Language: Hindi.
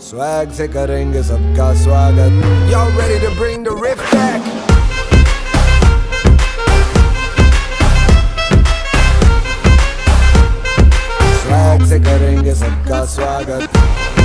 स्वैग से करेंगे सबका स्वागत। Y'all ready to bring the riff back? Swag से करेंगे सबका स्वागत।